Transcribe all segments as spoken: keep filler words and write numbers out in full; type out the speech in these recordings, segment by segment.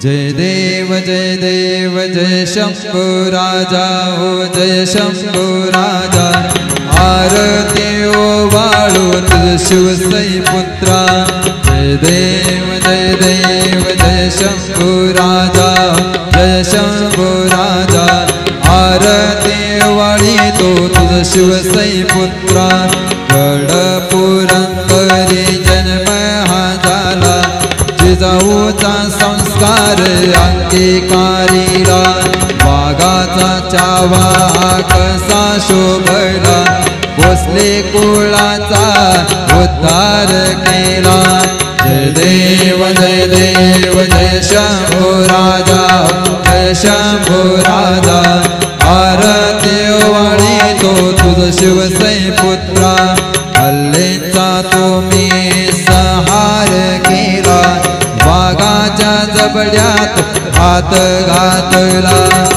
जय देव जय देव जय शंभू राजा हो जय शंभू राजा आरती ओवाळू तुझ शिवसई पुत्रा जय देव जय देव जय शंभू राजा जय शंभू राजा आरती ओवाळी तो तुझ शिवसई पुत्रा गड पुरंदरी जन्म हा झाला जिजाऊचा संस्कार अंगीकारीला वाघाचा चावा कसा शोभला भोसले कुळाचा उद्धार केला जय देव जय देव जय शंभू राजा जय शंभू राजा आरती ओवाळी तो तुझ शिवसई पुत्रा हल्लेचा तुम्ही सहार केला वाघाच्या जबड्यात हात घातला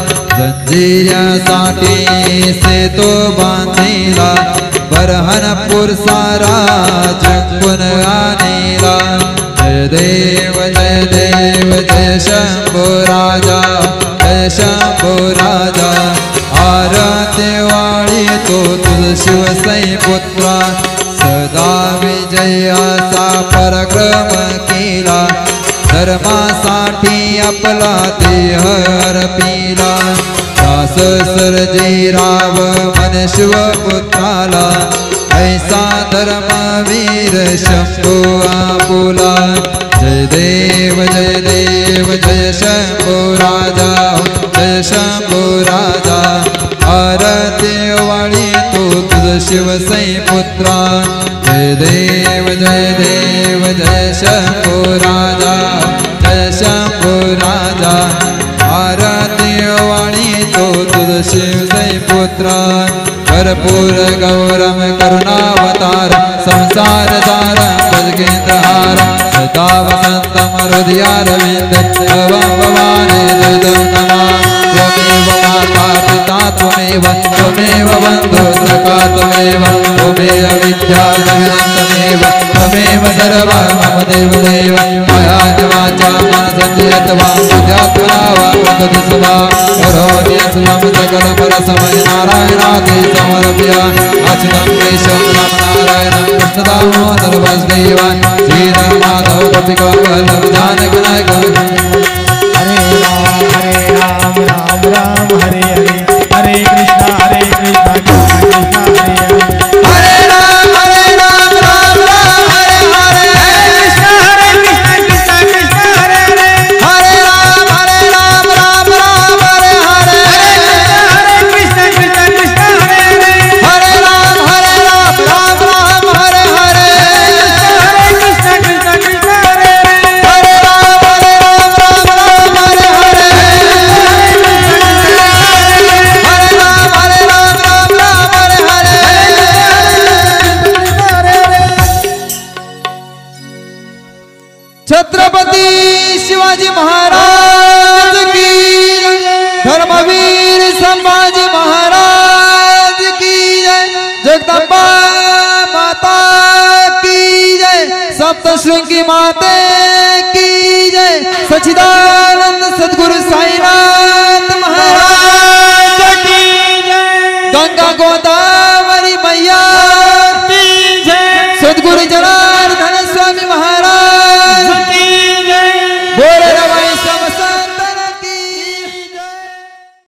जंजिऱ्यासाठी सेतो बांधिला बरहनपूर सारा जिंकून आणला जय देव जय देव जय शंभू राजा जय शंभू राजा आरती ओवाळी तो तुझ शिवसई पुत्रा सदा विजयाचा पराक्रम केला धर्मासाठी आपला देह अर्पिला दास सर्जेराव मन शिवपुत्राला ऐसा धर्मवीर शंभू आपुला जय देव जय देव जय शंभू राजा जय शंभू राजा आरती ओवाळी तो तुझ शिवसई पुत्रा जय देव जय देव जय शंभू राजा जय शंभू राजा आरती ओवाळी तो तुझ शिवसई पुत्रा भरपूर गौरम करुणावतार संसार सार भजगेंद्रहार सदा वसंतम हृदयारविंद भवं भवानी जय नमः त्वमेव माता पिता त्वमेव त्वमेव बन्धु सखा त्वमेव त्वमेव विद्या जगदन्तमेव त्वमेव सर्वं मम देवदेव मया च वाचा मनसंयत वा बुद्ध्यात्मना वा तदसुवा करोमि स्वं सकल परसमय नारायणाते समर्प्य अच्युतं केशवं रामनारायणं कृष्णदामोदर वासुदेवान् श्रीधर्माधव गोपिकावल्लभ जानकीनायक हरे राम हरे राम राम राम हरे हरे हरे कृष्णा हरे कृष्णा कृष्णा कृष्णा हरे हरे हरे राम हरे राम राम राम हरे हरे कृष्णा हरे कृष्णा कृष्णा कृष्णा हरे हरे हरे राम हरे राम राम राम हरे हरे हरे कृष्णा कृष्णा कृष्णा हरे हरे हरे राम हरे राम राम राम हरे हरे हरे कृष्णा कृष्णा कृष्णा हरे हरे हरे राम हरे राम राम राम हरे हरे हरे राम हरे राम राम राम हरे हरे छत्रपती शिवाजी महाराज की जय, धर्मवीर संभाजी महाराज की जय, जगदंबा माता की जय, सप्तशृंगी माते की जय, सच्चिदानंद सद्गुरु साईनाथ महाराज की जय, गंगा गोदा